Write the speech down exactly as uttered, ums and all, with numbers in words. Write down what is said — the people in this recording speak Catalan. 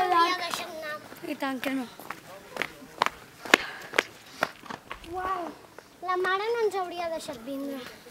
d'arc. I tant que no. Uau, la mare no ens hauria deixat vindre.